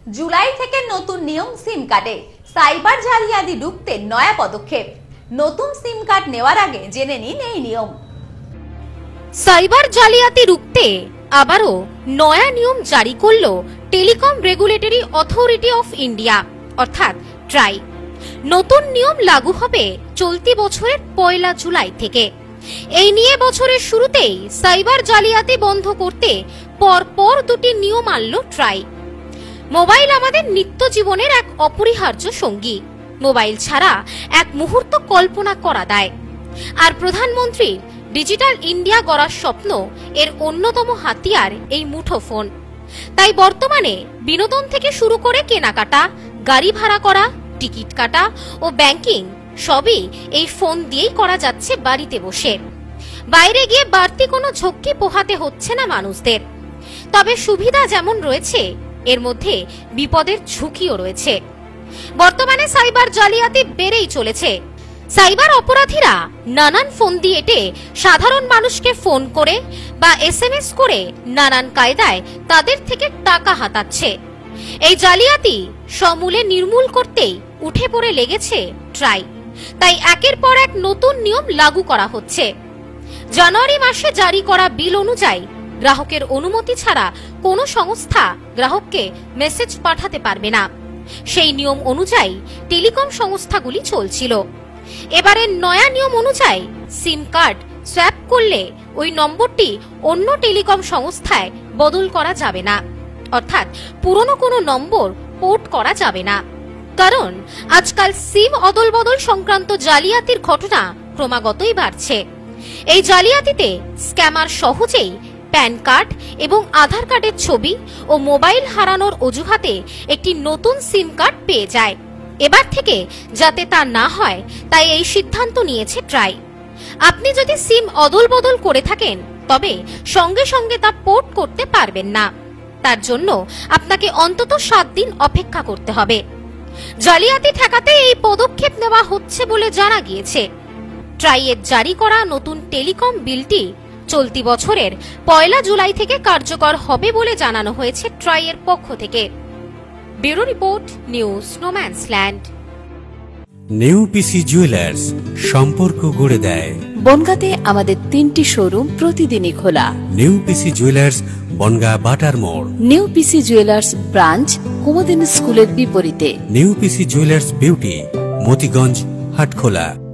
জুলাই থেকে নতুন নিয়ম সিম কার্ডে সাইবার জালিয়াতি রুখতে নয়া পদক্ষেপ। নতুন সিম কার্ড নেওয়ার আগে জেনে নিন এই নিয়ম। সাইবার জালিয়াতি রুখতে আবারও নয়া নিয়ম জারি করল telecom regulatory authority of India অর্থাৎ ট্রাই। নতুন নিয়ম লাগু হবে চলতি বছরের 1 জুলাই থেকে। এই নিয়ে বছরের শুরুতেই সাইবার জালিয়াতি বন্ধ করতে পরপর দুটি নিয়ম আনল ট্রাই। মোবাইল আমাদের নিত্য জীবনের এক অপরিহার্য সঙ্গী। মোবাইল ছাড়া এক মুহূর্ত কল্পনা করা দেয়। আর প্রধানমন্ত্রীর ডিজিটাল ইন্ডিয়া গড়ার স্বপ্ন এর অন্যতম হাতিয়ার এই মুঠোফোন। তাই বর্তমানে বিনোদন থেকে শুরু করে কেনাকাটা, গাড়ি ভাড়া করা, টিকিট কাটা ও ব্যাংকিং সবই এই ফোন দিয়েই করা যাচ্ছে বাড়িতে বসে। বাইরে গিয়ে বাড়তি কোনো ঝক্কি পোহাতে হচ্ছে না মানুষদের। তবে সুবিধা যেমন রয়েছে এর মধ্যে বিপদের ঝুঁকিও রয়েছে। বর্তমানে সাইবার জালিয়াতি বেড়েই চলেছে। সাইবার অপরাধীরা নানান ফোন দিয়ে এঁটে সাধারণ মানুষকে ফোন করে বা SMS করে নানান কায়দায় তাদের থেকে টাকা হাতাচ্ছে। এই জালিয়াতি সমূলে নির্মূল করতেই উঠে পড়ে লেগেছে ট্রাই। তাই একের পর এক নতুন নিয়ম লাগু করা হচ্ছে। জানুয়ারি মাসে জারি করা বিল অনুযায়ী গ্রাহকের অনুমতি ছাড়া কোনো সংস্থা গ্রাহককে মেসেজ পাঠাতে পারবে না। সেই নিয়ম অনুযায়ী টেলিকম সংস্থাগুলি চলছিল। এবারের নয়া নিয়ম অনুযায়ী সিম কার্ড সোয়াপ করলে ওই নম্বরটি অন্য টেলিকম সংস্থায় বদল করা যাবে না, অর্থাৎ পুরনো কোনো নম্বর পোর্ট করা যাবে না। কারণ আজকাল সিম অদল বদল সংক্রান্ত জালিয়াতির ঘটনা ক্রমাগতই বাড়ছে। এই জালিয়াতিতে স্ক্যামার সহজেই প্যান কার্ড এবং আধার কার্ডের ছবি ও মোবাইল হারানোর অজুহাতে একটি নতুন সিম কার্ড পেয়ে যায়। এবার থেকে যাতে তা না হয় তাই এই সিদ্ধান্ত নিয়েছে ট্রাই। আপনি যদি সিম অদল বদল করে থাকেন তবে সঙ্গে সঙ্গে তা পোর্ট করতে পারবেন না। তার জন্য আপনাকে অন্তত 7 দিন অপেক্ষা করতে হবে। জালিয়াতি ঠেকাতে এই পদক্ষেপ নেওয়া হচ্ছে বলে জানা গিয়েছে। ট্রাইয়ের জারি করা নতুন টেলিকম বিলটি চলতি বছরের 1 জুলাই থেকে কার্যকর হবে বলে জানানো হয়েছে ট্রাইয়ের পক্ষ থেকে। Bureau report, news no man's land. New PC jewellers সম্পর্ক গড়ে দেয়। বনগাঁতে আমাদের 3টি শোরুম প্রতিদিনই খোলা। নিউ পিসি জুয়েলার্স, বনগাঁ বাটার মোড়। New PC jewellers branch Kumudini স্কুলের বিপরীতে। New PC jewellers beauty, Motiganj, Hatkhola.